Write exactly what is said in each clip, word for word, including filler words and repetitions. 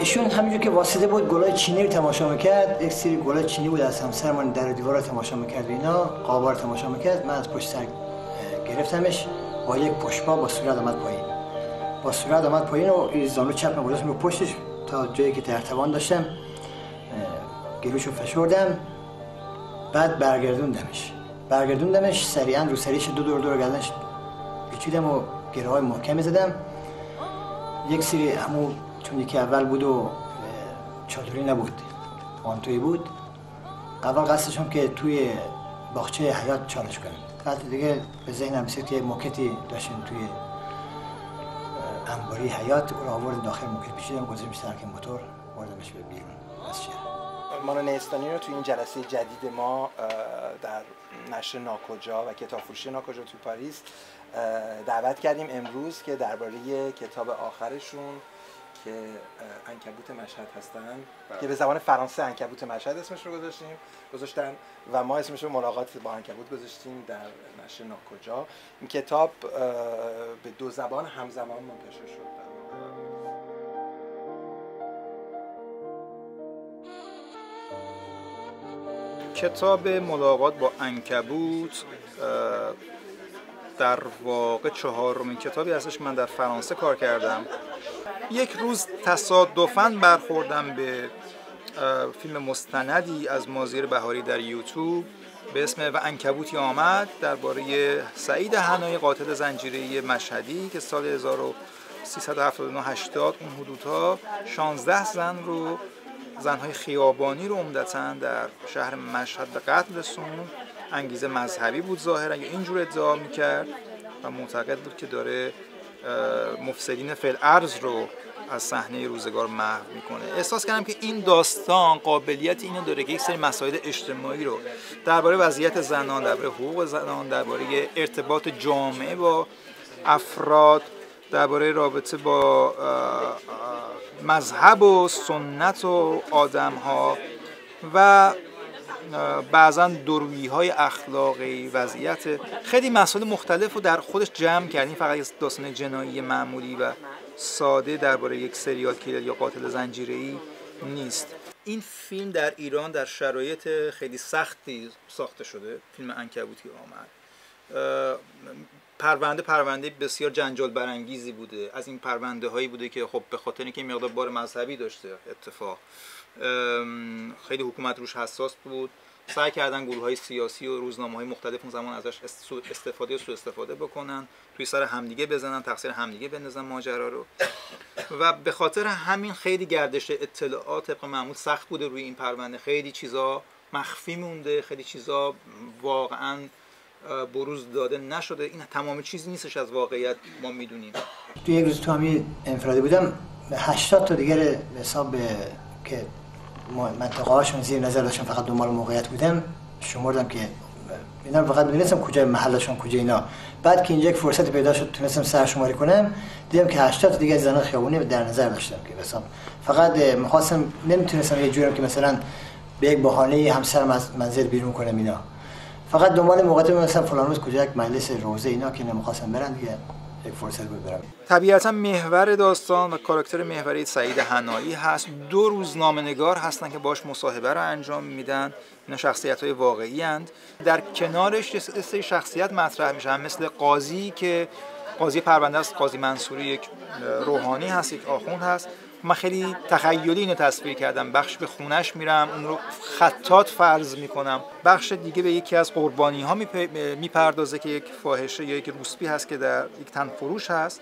ایشون همینجور که واسطه بود گلای چینی رو تماشا میکرد، یک سری گلای چینی بود از همسرمان در دیوار رو تماشا میکرد و اینا، قابا رو تماشا میکرد. من از پشت سر گرفتمش با یک پشت‌پا با صورت آمد پایین. با صورت آمد پایین و این زانو چپ گذاشتم رو پشتش تا جایی که در توان داشتم گلوشو فشردم. بعد برگردوندمش. برگردوندمش سریعا رو سریش دو دور دور گردنش پیچیدم و گره‌های محکمی زدم. یک سری همو چون یکی اول بود و چادری نبود، مانتویی بود. اول قصدشم که توی باغچه حیات چالش کنم. بعد دیگه به ذهنم رسید که موکتی داشتیم توی انباری حیات، او رو آورد داخل موکت پیچیدم، گذاشتمش سرک موتور، بردمش به بیرون از شهر. ما نیستانی رو توی این جلسه جدید ما در نشر ناکجا و کتاب فروشی ناکجا توی پاریس دعوت کردیم امروز که درباره کتاب آخرشون که عنکبوت مشهد هستن که به زبان فرانسه عنکبوت مشهد اسمش رو گذاشتیم گذاشتن و ما اسمش رو ملاقات با عنکبوت گذاشتیم در نشر ناکجا. این کتاب به دو زبان همزمان منتشر شد. کتاب ملاقات با عنکبوت در واقع چهارمین کتابی هستش من در فرانسه کار کردم. یک روز تصادفاً برخوردم به فیلم مستندی از مازیر بهاری در یوتیوب به اسم و عنکبوتی آمد درباره سعید حنایی قاتل زنجیره‌ای مشهدی که سال هزار و سیصد و هفتاد و نه هشتاد اون حدودها شانزده زن رو زنهای خیابانی رو عمدتاً در شهر مشهد به قتل رسوند. انگیزه مذهبی بود ظاهرا یا اینجور ادعا میکرد و معتقد بود که داره مفسدین فی الارض رو از صحنه روزگار محو میکنه. احساس کردم که این داستان قابلیت اینو داره که یک سری مسائل اجتماعی رو درباره وضعیت زنان، درباره حقوق زنان، درباره ارتباط جامعه با افراد، درباره رابطه با مذهب و سنت و آدم‌ها و بعضا درویی‌های اخلاقی، وضعیت خیلی مسائل مختلف رو در خودش جمع کردیم. فقط یک داستان جنایی معمولی و ساده درباره یک سریال کیلر یا قاتل زنجیره‌ای نیست. این فیلم در ایران در شرایط خیلی سختی ساخته شده. فیلم عنکبوتی آمد. پرونده پرونده بسیار جنجال برانگیزی بوده. از این پرونده هایی بوده که خب به خاطر اینکه مقدار بار مذهبی داشته اتفاق خیلی حکومت روش حساس بود. سعی کردن گروه‌های سیاسی و روزنامه‌های مختلف اون زمان ازش استفاده و سوء استفاده بکنن، توی سر همدیگه بزنن، تقصیر همدیگه بندازن ماجرا رو. و به خاطر همین خیلی گردش اطلاعات طبق معمول سخت بوده روی این پرونده. خیلی چیزا مخفی مونده، خیلی چیزا واقعاً بروز داده نشده. این تمام چیزی نیستش از واقعیت ما میدونیم. تو یک روز تو همین انفرادی بودم، هشتاد تا دیگر به حساب که منطقه هاشون زیر نظر داشتم، فقط دنبال موقعیت بودم، شمردم که اینا فقط می‌دونستم کجای محلشون کجا اینا. بعد که اینجا یک فرصت پیدا شد تونستم سرشماری کنم، دیدم که هشتاد تا دیگه زن خیابونی در نظر داشتم که مثلا فقط می‌خواستم، نمیتونستم یه جوریم که مثلا به یک بهانه همسرم از منزل بیرون کنم اینا. فقط دنبال موقعیت مثلا فلان روز کجا یک مجلس روزه اینا که نمی‌خواستم برن دیگه، یک فرصت بود برم. طبیعتا محور داستان و کاراکتر محوری سعید حنایی هست. دو روزنامه‌نگار هستن که باش مصاحبه رو انجام میدن. اینا شخصیت‌های واقعی اند. در کنارش یه سری شخصیت مطرح میشن مثل قاضی که قاضی پرونده است، قاضی منصوری یک روحانی هست، یک آخوند هست. من خیلی تخیلی اینو تصویر کردم. بخش به خونش میرم، اون رو خطاط فرض میکنم. بخش دیگه به یکی از قربانی ها میپردازه که یک فاحشه یا یک روسپی هست که در یک تن فروش هست.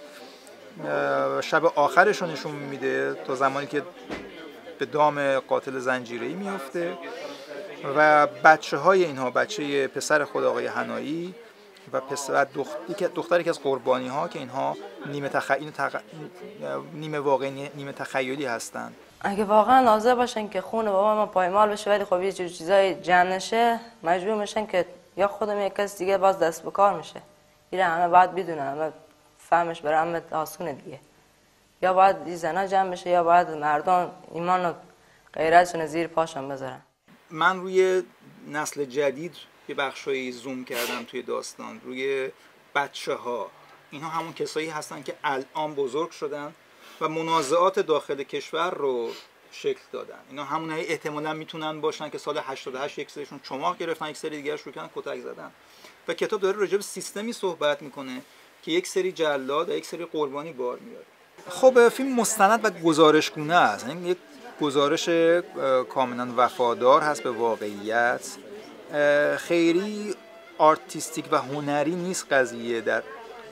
شب آخرش رو نشون میده تا زمانی که به دام قاتل زنجیره‌ای میفته و بچه های اینها، بچه پسر خود آقای حنایی و پسر دختری دختری که از قربانی ها که اینها نیمه تخیلی تخ... نیمه واقعی نیمه تخیلی هستند. اگه واقعا حاضر باشن که خون بابا ما پایمال بشه ولی خب یه جور چیزای جمع نشه، مجبور میشن که یا خودم یا کس دیگه باز دست به کار میشه. اینا همه باید بدونن، همه فهمش برای همه آسونه دیگه. یا باید این زنا جمع بشه یا باید مردم ایمان و غیرتشون زیر پاشون بذارن. من روی نسل جدید یه بخشایی زوم کردم توی داستان، روی بچه ها. اینها همون کسایی هستن که الان بزرگ شدن و منازعات داخل کشور رو شکل دادن. اینا همونایی احتمالاً میتونن باشن که سال هشتاد و هشت یک سریشون چماق گرفتن، یک سری دیگه شروع کردن کتک زدن. و کتاب داره راجع به سیستمی صحبت میکنه که یک سری جلاد و یک سری قربانی بار میاره. خب فیلم مستند و گزارشگونه است، یعنی یک گزارش کاملا وفادار هست به واقعیت. خیلی آرتیستیک و هنری نیست قضیه در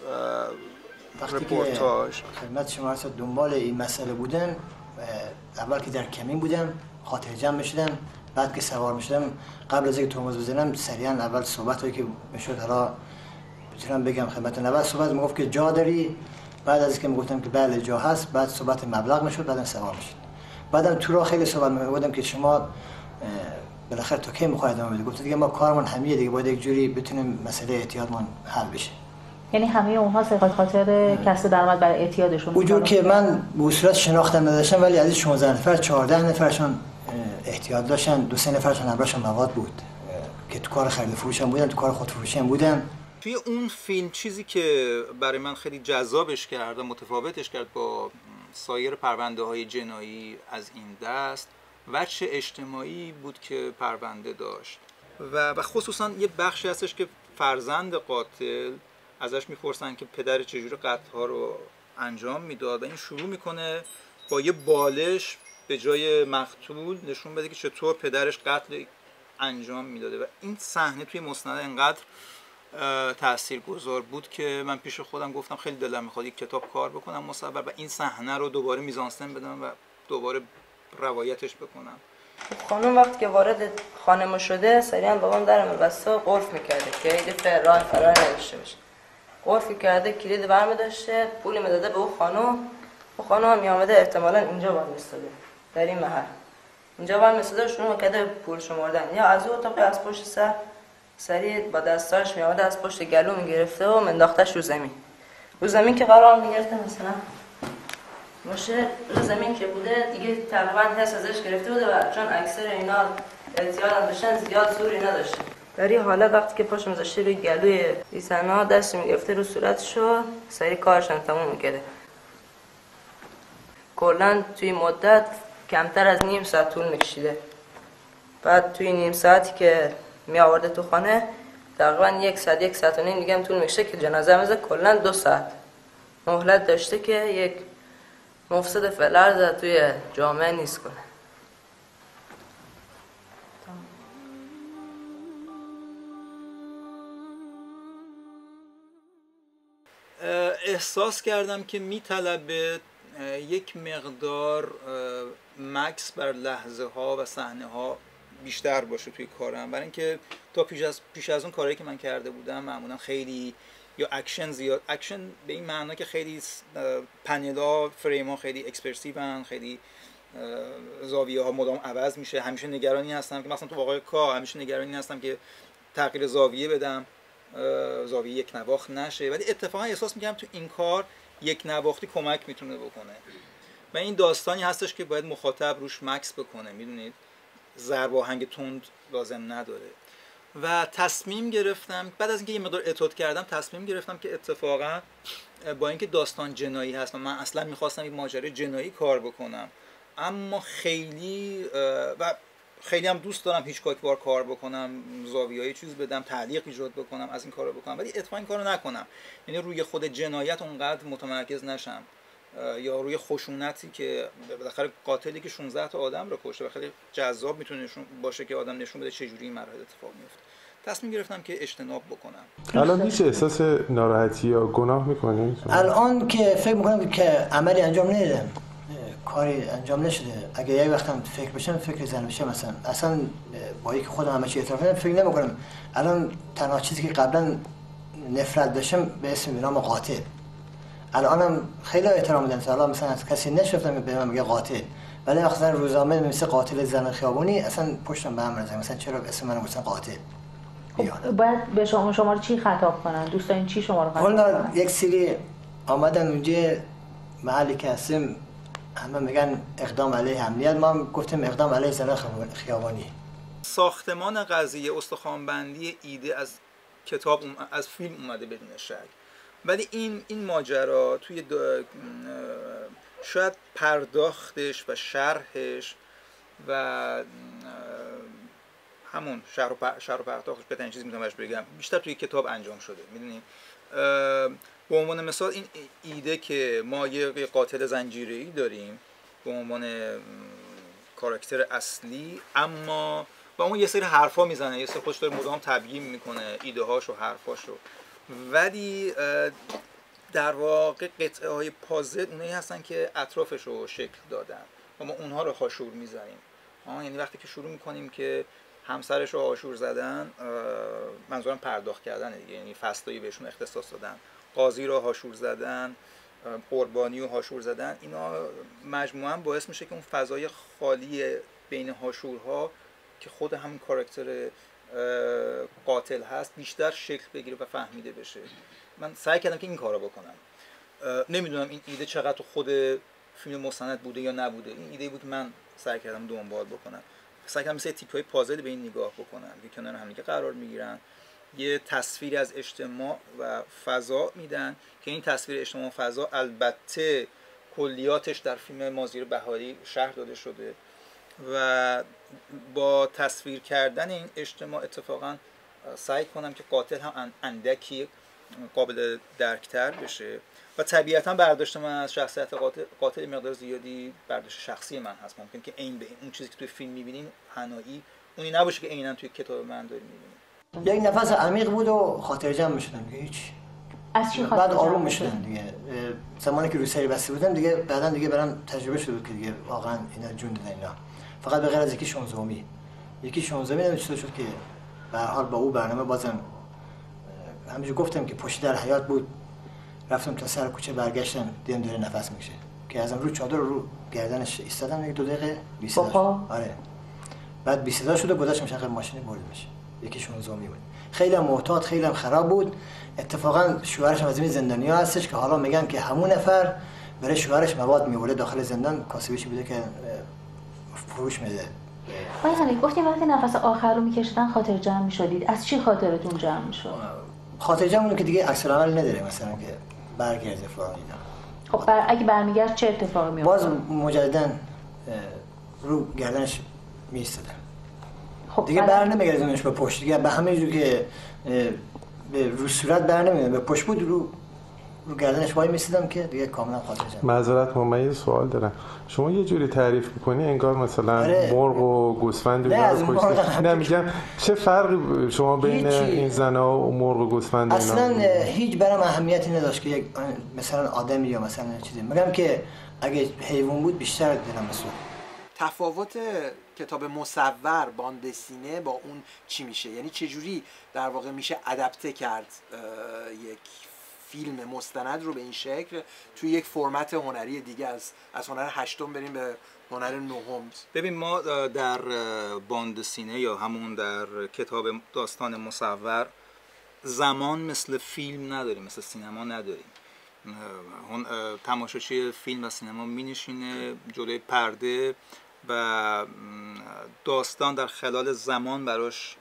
رپورتاج. خدمت شما هست دنبال این مسئله بودم، اول که در کمین بودم خاطر جمع میشدم، بعد که سوار میشدم قبل از اینکه ترمز بزنم سریعا اول صحبت هایی که میشد حالا میتونم بگم خدمتتون. اول صحبت میگفت که جا داری، بعد از اینکه میگفتم که بله جا هست، بعد صحبت مبلغ میشد، بعدم سوار میشد. بعدم تو راه خیلی صحبت میگفتم که شما بالاخره تا کی میخواید ادامه بدید؟ گفت دیگه ما کارمون همینه دیگه، باید یک جوری بتونیم مسئله اعتیادمون حل بشه. یعنی همه اونها صرف خاطر کسب درآمد برای اعتیادشون. اونجور که من به صورت شناختم نداشتم، ولی از شانزده نفر چهارده نفرشون احتیاج داشتن، دو سه نفرشون همراهشون مواد بود که تو کار خرید فروش هم بودن، تو کار خودفروشی هم بودن. توی اون فیلم چیزی که برای من خیلی جذابش کرد و متفاوتش کرد با سایر پرونده های جنایی از این دست، وجه اجتماعی بود که پرونده داشت و و خصوصا یه بخشی هستش که فرزند قاتل ازش میپرسن که پدر چجوری قتل ها رو انجام میداد و این شروع میکنه با یه بالش به جای مقتول نشون بده که چطور پدرش قتل انجام میداده و این صحنه توی مستند انقدر تاثیرگذار بود که من پیش خودم گفتم خیلی دلم میخواد یک کتاب کار بکنم مصور و این صحنه رو دوباره میزانسن بدم و دوباره روایتش بکنم. خانم وقتی که وارد خانه ما شده سریعا بابام درم بسته و قفل میکرده که این دفعه راه فرار نداشته باشه. قفل کرده، کلید برمی داشته، پولی میداده به اون خانم. اون خانم هم میامده احتمالاً اینجا باید میستاده، در این محل اینجا باید میستاده، شروع میکرده پول شمردن. یا از اون اتاق از پشت سر سریع با دستاش میامده از پشت گلو میگرفته و منداختش رو زمین. رو زمین که قرار میگرفته مثلا باشه، رو زمین که بوده دیگه تقریبا حس ازش گرفته بوده و چون اکثر اینا اعتیاد هم داشتن زیاد زوری نداشته. در این حالت وقتی که پاش میذاشته روی گلوی ایسنا دست میگرفته رو صورتشو سریع کارشون تموم میکرده. کلا توی مدت کمتر از نیم ساعت طول میکشیده. بعد توی نیم ساعتی که می آورده تو خانه تقریبا یک ساعت یک ساعت و نیم دیگه هم طول میکشه که جنازه میزه. کلا دو ساعت مهلت داشته که یک مفسد فلرد توی جامعه نیست کنه. احساس کردم که میطلبه یک مقدار مکس بر لحظه ها و صحنه ها بیشتر باشه توی کارم، برای اینکه تا پیش از پیش از اون کارهایی که من کرده بودم معمولا خیلی یا اکشن زیاد، اکشن به این معنا که خیلی پنلا فریم ها خیلی اکسپرسیون، خیلی زاویه ها مدام عوض میشه. همیشه نگرانی هستم که مثلا تو واقعه کا همیشه نگرانی هستم که تغییر زاویه بدم، زاویه یک نواخت نشه، ولی اتفاقا احساس میکنم تو این کار یک نواختی کمک میتونه بکنه و این داستانی هستش که باید مخاطب روش مکس بکنه، میدونید ضرب آهنگ تند لازم نداره. و تصمیم گرفتم بعد از اینکه یه مقدار اتود کردم تصمیم گرفتم که اتفاقا با اینکه داستان جنایی هست و من اصلا میخواستم این ماجرای جنایی کار بکنم، اما خیلی و خیلی هم دوست دارم هیچکاک بار کار بکنم، زاویه‌ای چیز بدم، تعلیق ایجاد بکنم، از این کارو بکنم، ولی اتفاقا این کارو نکنم، یعنی روی خود جنایت اونقدر متمرکز نشم یا روی خشونتی که بالاخره قاتلی که شانزده تا آدم رو کشته و خیلی جذاب میتونه باشه که آدم نشون بده چه جوری این مراحل اتفاق میفته. تصمیم گرفتم که اجتناب بکنم. الان میشه احساس ناراحتی یا گناه میکنید؟ الان که فکر میکنم که عملی انجام نمیدم، کاری انجام نشده. اگه یه وقتم فکر بشم فکر زن بشم مثلا اصلا با اینکه خودم همه چی اعتراف کنم فکر نمیکنم. الان تنها چیزی که قبلا نفرت داشتم به اسم نام قاتل، الانم خیلی احترام میدم. حالا مثلا از کسی نشفتم به من میگه قاتل، ولی مثلا روزنامه مثل قاتل زن خیابونی اصلا پشتم به هم میزنه، مثلا چرا اسم منو مثلا قاتل. خب باید به شما شما رو چی خطاب کنن؟ دوستان چی شما رو خطاب کنن؟ یک سری آمدن اونجا محلی که هستیم همه میگن اقدام علیه امنیت، ما هم گفتیم اقدام علیه زن خیابانی. ساختمان قضیه استخوان‌بندی ایده از کتاب از فیلم اومده بدون شک، ولی این این ماجرا توی شاید پرداختش و شرحش و همون شرح و شرح و پرداختش بهترین چیزی میتونم بهش بگم بیشتر توی کتاب انجام شده. میدونی به عنوان مثال این ایده که ما یه قاتل زنجیره‌ای داریم به عنوان کاراکتر اصلی، اما با اون یه سری حرفا میزنه، یه سری خودش داره مدام تبیین میکنه ایده هاشو حرفاشو، ولی در واقع قطعه های پازل اونایی هستن که اطرافش رو شکل دادن و ما اونها رو هاشور میزنیم. یعنی وقتی که شروع میکنیم که همسرش رو هاشور زدن، منظورم پرداخت کردن دیگه، یعنی فصلایی بهشون اختصاص دادن، قاضی رو هاشور زدن، قربانی رو هاشور زدن، اینا مجموعاً باعث میشه که اون فضای خالی بین هاشورها که خود همین کاراکتر قاتل هست بیشتر شکل بگیره و فهمیده بشه. من سعی کردم که این کارو بکنم. نمیدونم این ایده چقدر تو خود فیلم مستند بوده یا نبوده، این ایده بود که من سعی کردم دنبال بکنم. سعی کردم مثل تیک‌های پازل به این نگاه بکنم که کنار هم دیگه قرار میگیرن، یه تصویری از اجتماع و فضا میدن که این تصویر اجتماع و فضا البته کلیاتش در فیلم مازیر بهاری شرح داده شده و با تصویر کردن این اجتماع اتفاقا سعی کنم که قاتل هم اندکی قابل درکتر بشه و طبیعتا برداشت من از شخصیت قاتل, قاتل مقدار زیادی برداشت شخصی من هست. ممکن که عین به اون چیزی که توی فیلم میبینین هنایی اونی نباشه که عینا توی کتاب من داریم میبینین. یک نفس عمیق بود و خاطر جمع میشدم که هیچ. از چی خاطر بعد آروم میشدم دیگه. زمانی که روی سری بسته بودم دیگه بعداً دیگه برام تجربه شد که دیگه واقعا اینا جون دادن اینا. فقط به غیر از یکی شانزدهمی یکی شانزدهمی نمیشه شد که به هر حال با او برنامه بازم همینجور گفتم که پشت در حیات بود، رفتم تا سر کوچه برگشتم دیدم داره نفس میکشه که ازم رو چادر رو گردنش ایستادم یک دو دقیقه بی صدا. آره بعد بی صدا شد و گذاشتم شقه ماشین بردمش. یکی شانزدهمی بود. خیلی محتاط، خیلی هم خراب بود. اتفاقا شوهرش از این زندانیا هستش که حالا میگن که همون نفر برای شوهرش مواد میوره داخل زندان، کاسبیش بوده که فروش میده. آقای هنه گفتیم وقتی نفس آخر رو میکشیدن خاطر جمع میشدید، از چی خاطرتون جمع میشد؟ خاطر جمع اونو که دیگه عکس العمل نداره، مثلا که برگرده فلان اینا. خب بر... اگه برمیگرد چه اتفاقی میفته؟ باز مجددا رو گردنش میایستادم. خب دیگه بر نمیگردونش به پشت، دیگه به همین جور که به رو صورت بر نمیگردم، به پشت بود رو رو گردنش وای میسیدم که دیگه کاملا خاطر جمع. معذرت ممید سوال دارم. شما یه جوری تعریف میکنی انگار مثلا آره. مرغ و گوسفند و اینا نه میگم چه فرقی شما بین این زنا و مرغ و گوسفند اینا؟ اصلا هیچ برام اهمیتی نداشت که یک مثلا آدمی یا مثلا چیزی، میگم که اگه حیوان بود بیشتر دلم میسوخت. تفاوت کتاب مصور باندسینه با اون چی میشه؟ یعنی چجوری در واقع میشه ادپته کرد یک فیلم مستند رو به این شکل توی یک فرمت هنری دیگه، از از هنر هشتم بریم به هنر نهم؟ ببین ما در باندسینه یا همون در کتاب داستان مصور زمان مثل فیلم نداریم، مثل سینما نداریم. تماشاچی فیلم و سینما مینشینه جلوی پرده و داستان در خلال زمان براش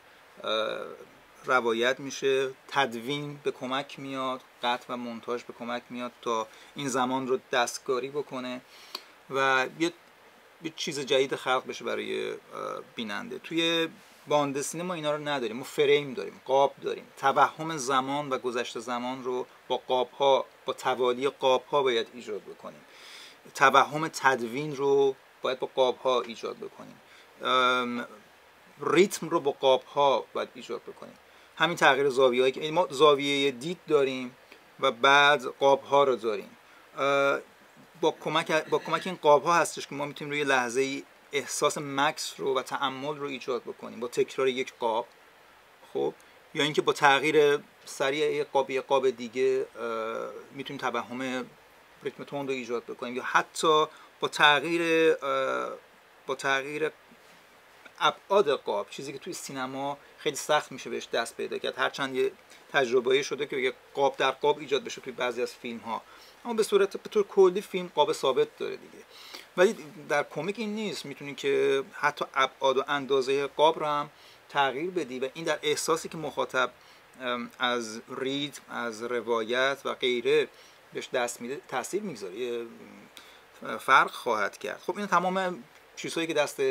روایت میشه، تدوین به کمک میاد، قطع و مونتاژ به کمک میاد تا این زمان رو دستکاری بکنه و یه یه چیز جدید خلق بشه برای بیننده. توی باندسینه ما اینا رو نداریم، ما فریم داریم، قاب داریم. توهم زمان و گذشت زمان رو با قاب‌ها، با توالی قاب‌ها باید ایجاد بکنیم. توهم تدوین رو باید با قاب‌ها ایجاد بکنیم. ریتم رو با قاب‌ها باید ایجاد بکنیم. همین تغییر زاویه‌ای که ما زاویه دید داریم و بعد قاب‌ها رو داریم. با کمک با کمک این قاب‌ها هستش که ما میتونیم روی لحظه احساس مکس رو و تأمل رو ایجاد بکنیم با تکرار یک قاب، خب، یا اینکه با تغییر سریع یک قاب یک قاب دیگه میتونیم توهم ریتم تند رو ایجاد بکنیم، یا حتی با تغییر با تغییر ابعاد قاب، چیزی که توی سینما خیلی سخت میشه بهش دست پیدا کرد، هرچند یه تجربه‌ای شده که یک قاب در قاب ایجاد بشه توی بعضی از فیلم‌ها، اما به صورت به طور کلی فیلم قاب ثابت داره دیگه. ولی در کمیک این نیست، میتونی که حتی ابعاد و اندازه قاب رو هم تغییر بدی و این در احساسی که مخاطب از ریتم، از روایت و غیره بهش دست میده تاثیر میگذاره. فرق خواهد کرد. خب این تمام چیزهایی که دست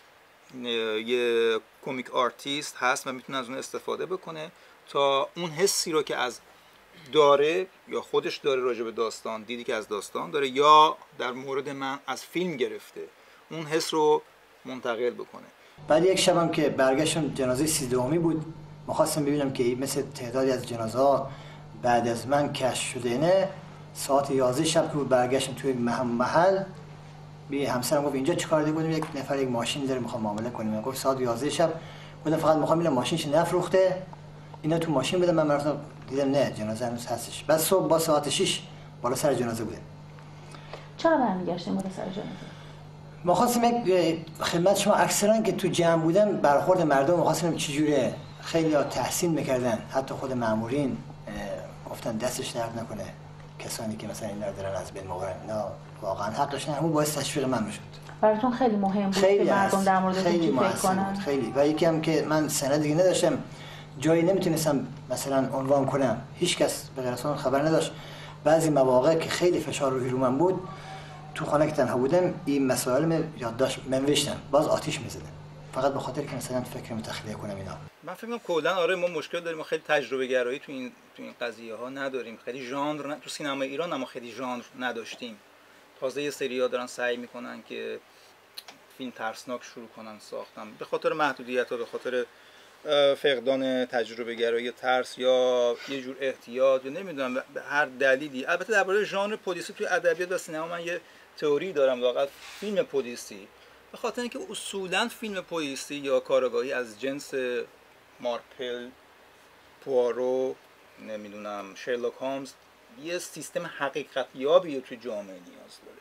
یه کمیک آرتیست هست و میتونه از اون استفاده بکنه تا اون حسی رو که از داره یا خودش داره راجع به داستان، دیدی که از داستان داره یا در مورد من از فیلم گرفته، اون حس رو منتقل بکنه. بعد یک شبم که برگشتم جنازه سیزدهمی بود، می‌خواستم ببینم که مثل تعدادی از جنازه‌ها بعد از من کشف شده نه. ساعت یازده شب که بود برگشتم توی محل، بی همسرم گفت اینجا چیکار دیگه بودیم، یک نفر یک ماشین داره میخوام معامله کنیم. گفت ساعت یازده شب بودم فقط میخوام ببینم ماشینش نفروخته، اینا تو ماشین بودم. من رفتم دیدم نه جنازه هنوز هستش. بعد صبح با ساعت شش بالا سر جنازه بودیم. چرا برمیگشتیم بالا سر جنازه؟ ما خواستیم یک خدمت شما اکثرا که تو جمع بودن برخورد مردم خواستیم چجوره، خیلی ها تحسین میکردن، حتی خود مامورین گفتن دستش درد نکنه کسانی که مثلا این دارن از بین میبرن، اینا واقعا حقش نه، همون باعث تشویق من میشد. براتون خیلی مهم بود که مردم در موردتون فکر کنن. خیلی. و یکی هم که من سند دیگه نداشتم، جایی نمیتونستم مثلا عنوان کنم، هیچ کس به غیر از اون خبر نداشت. بعضی مواقع که خیلی فشار روحی رو من بود، تو خانه که تنها بودم این مسائل می یادداشت منوشتم، باز آتیش میزدم فقط به خاطر که مثلا فکرم تخلیه کنم اینا. من فکر می‌کنم کلا آره ما مشکل داریم، ما خیلی تجربه گرایی تو این تو این قضیه ها نداریم، خیلی ژانر ن... تو سینما ایران هم خیلی ژانر نداشتیم. تازه یه سری‌ها دارن سعی میکنن که فیلم ترسناک شروع کنن ساختن به خاطر محدودیت‌ها، به خاطر فقدان تجربه گرایی، ترس یا یه جور احتیاط یا نمیدونم به هر دلیلی. البته درباره ژانر پلیسی توی ادبیات و سینما من یه تئوری دارم، واقعا فیلم پلیسی به خاطر اینکه اصولا فیلم پلیسی یا کارآگاهی از جنس مارپل، پوارو، نمیدونم شرلوک هولمز یه سیستم حقیقت یابی توی جامعه نیاز داره.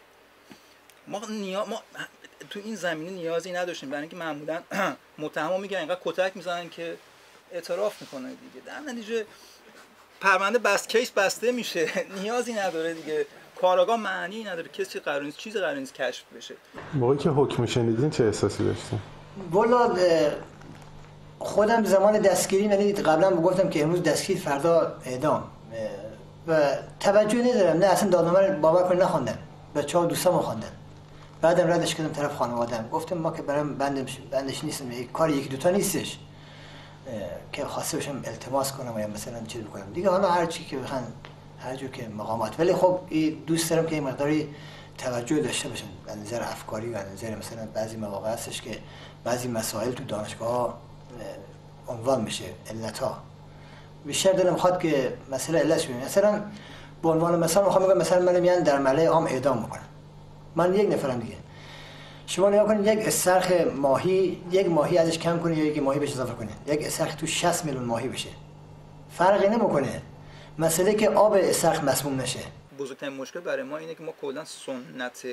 ما نیا... ما تو این زمینه نیازی نداشتیم، برای اینکه معمولا متهمو میگن اینقدر کتک میزنن که اعتراف میکنه دیگه، در نتیجه پرونده بس کیس بسته میشه، نیازی نداره دیگه، کاراگاه معنی نداره، کسی قرار نیست چیزی قرار نیست کشف بشه. موقعی که حکم شنیدین چه احساسی داشتین؟ والا خودم زمان دستگیری، یعنی قبلا گفتم که امروز دستگیر فردا اعدام و توجه ندارم، نه اصلا دادنامه رو باور کنید نخوندم، بچه‌ها دوستام خواندن. بعدم ردش کردم طرف خانواده‌ام، گفتم ما که برام بندش بندش نیستم، یک کار یکی دوتا نیستش که خواسته باشم التماس کنم یا مثلا چیز بکنم دیگه، حالا هر چی که بخوان هر جو که مقامات. ولی خب دوست دارم که این مقداری توجه داشته باشن از نظر افکاری و از نظر مثلا بعضی مواقع هستش که بعضی مسائل تو دانشگاه عنوان میشه، علت‌ها بیشتر دلم می‌خواد که مسئله علتش ببینم. مثلا به عنوان مثلا میخوام بگم مثلا منو میان در ملأ عام اعدام میکنن، من یک نفرم دیگه، شما نگاه کنید یک استرخ ماهی، یک ماهی ازش کم کنید یا یک ماهی بهش اضافه کنید، یک استرخ تو شصت میلیون ماهی بشه، فرقی نمیکنه. مسئله که آب استرخ مسموم نشه. بزرگترین مشکل برای ما اینه که ما کلا سنت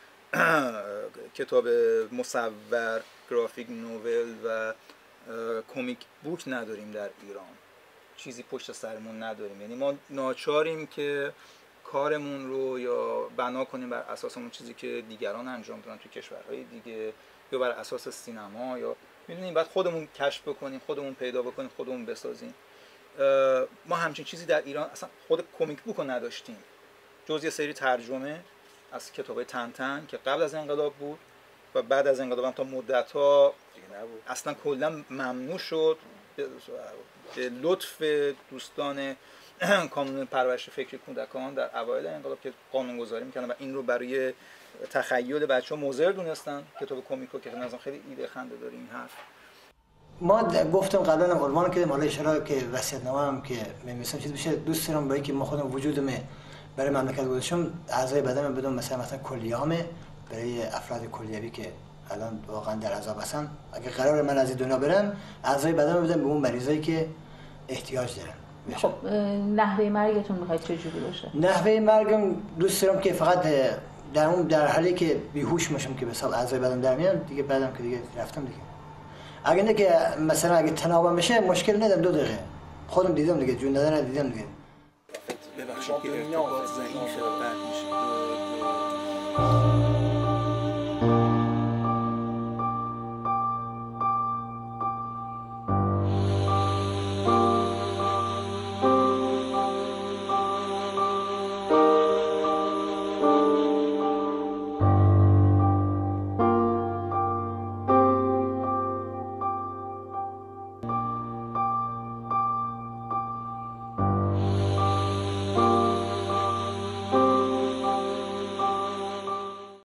کتاب مصور، گرافیک نوول و کمیک بوک نداریم در ایران، چیزی پشت سرمون نداریم، یعنی ما ناچاریم که کارمون رو یا بنا کنیم بر اساس اون چیزی که دیگران انجام دادن تو کشورهای دیگه یا بر اساس سینما، یا میدونیم بعد خودمون کشف بکنیم، خودمون پیدا بکنیم، خودمون بسازیم. ما همچین چیزی در ایران اصلا خود کمیک بوک رو نداشتیم، جز یه سری ترجمه از کتابای تنتن که قبل از انقلاب بود و بعد از انقلاب هم تا مدت‌ها نبود، اصلا کلا ممنوع شد به لطف دوستان کانون پرورش فکری کودکان در اوایل انقلاب که قانون‌گذاری می‌کردن و این رو برای تخیل بچه‌ها مضر دونستن کتاب کمیک رو، که مثلا خیلی ایده خنده داره این حرف. ما گفتم قبلا عنوان کردیم حالا اشاره که وصیت‌نامه هم که می‌نویسم چیز بشه، دوست دارم با اینکه ما خودم وجودم برای مملکت گذاشتم، اعضای بدنم بدون مثلا مثلا کلیه‌امه برای افراد کلیوی که الان واقعا در عذاب هستن، اگه قرار من از این دنیا برم اعضای بدنم بدم به اون مریضایی که احتیاج دارن. خب نحوه مرگتون میخواید چه جوری باشه؟ نحوه مرگم دوست دارم که فقط در اون در حالی که بیهوش باشم که به حساب اعضای بدنم در میان دیگه، بعدم که دیگه رفتم دیگه. اگه نه که مثلا اگه تناوب بشه مشکل ندارم، دو دقیقه خودم دیدم دیگه، جون دادن دیدم دیگه. ببخشید که ارتباط ضعیفه و بد میشه.